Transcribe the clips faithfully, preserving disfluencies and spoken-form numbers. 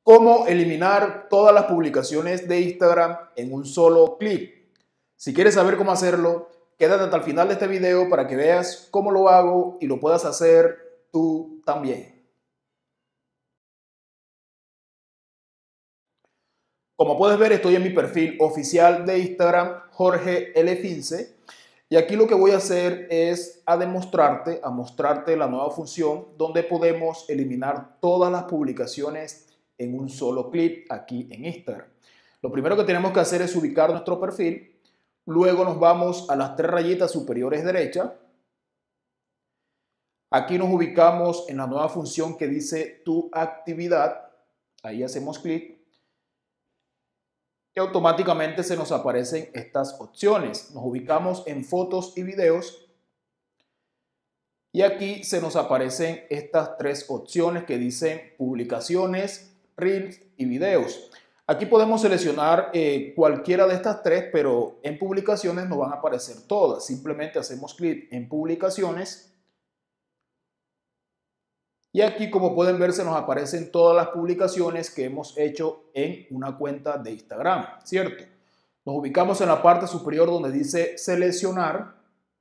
Cómo eliminar todas las publicaciones de Instagram en un solo clic. Si quieres saber cómo hacerlo, quédate hasta el final de este video para que veas cómo lo hago y lo puedas hacer tú también. Como puedes ver, estoy en mi perfil oficial de Instagram, Jorge L. Fince, y aquí lo que voy a hacer es a demostrarte, a mostrarte la nueva función donde podemos eliminar todas las publicaciones en un solo clip aquí en Instagram. Lo primero que tenemos que hacer es ubicar nuestro perfil, luego nos vamos a las tres rayitas superiores derechas. Aquí nos ubicamos en la nueva función que dice tu actividad, ahí hacemos clic y automáticamente se nos aparecen estas opciones. Nos ubicamos en fotos y videos y aquí se nos aparecen estas tres opciones que dicen publicaciones, reels y videos. Aquí podemos seleccionar eh, cualquiera de estas tres, pero en publicaciones nos van a aparecer todas. Simplemente hacemos clic en publicaciones y aquí, como pueden ver, se nos aparecen todas las publicaciones que hemos hecho en una cuenta de Instagram, ¿cierto? Nos ubicamos en la parte superior donde dice seleccionar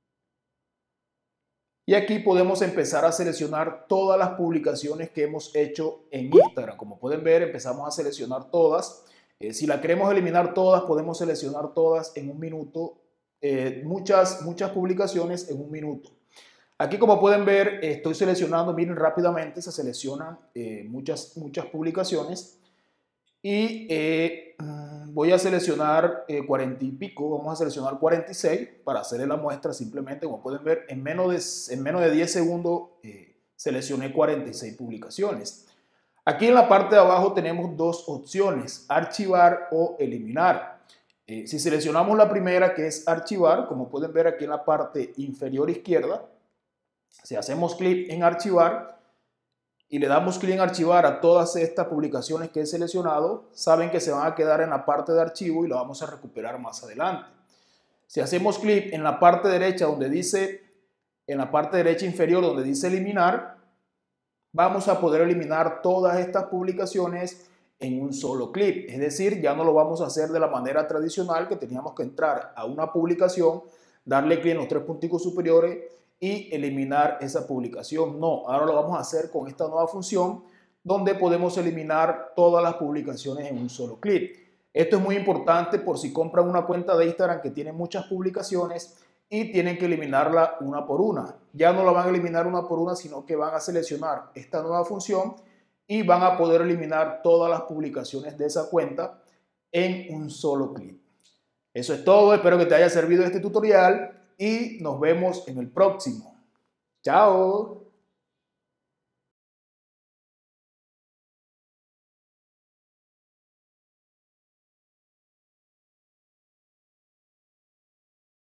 y aquí podemos empezar a seleccionar todas las publicaciones que hemos hecho en Instagram. Como pueden ver, empezamos a seleccionar todas. Eh, si la queremos eliminar todas, podemos seleccionar todas en un minuto. Eh, muchas, muchas publicaciones en un minuto. Aquí, como pueden ver, estoy seleccionando, miren, rápidamente se seleccionan eh, muchas, muchas publicaciones. Y eh, voy a seleccionar eh, cuarenta y pico, vamos a seleccionar cuarenta y seis para hacerle la muestra. Simplemente, como pueden ver, en menos de, en menos de diez segundos eh, seleccioné cuarenta y seis publicaciones. Aquí en la parte de abajo tenemos dos opciones, archivar o eliminar. Eh, si seleccionamos la primera, que es archivar, como pueden ver aquí en la parte inferior izquierda, si hacemos clic en archivar y le damos clic en archivar a todas estas publicaciones que he seleccionado, saben que se van a quedar en la parte de archivo y lo vamos a recuperar más adelante. Si hacemos clic en la parte derecha donde dice, en la parte derecha inferior donde dice eliminar, vamos a poder eliminar todas estas publicaciones en un solo clic. Es decir, ya no lo vamos a hacer de la manera tradicional que teníamos que entrar a una publicación, darle clic en los tres punticos superiores y eliminar esa publicación. No, ahora lo vamos a hacer con esta nueva función donde podemos eliminar todas las publicaciones en un solo clic. Esto es muy importante por si compran una cuenta de Instagram que tiene muchas publicaciones y tienen que eliminarla una por una. Ya no la van a eliminar una por una, sino que van a seleccionar esta nueva función y van a poder eliminar todas las publicaciones de esa cuenta en un solo clic. Eso es todo, espero que te haya servido este tutorial y nos vemos en el próximo. ¡Chao!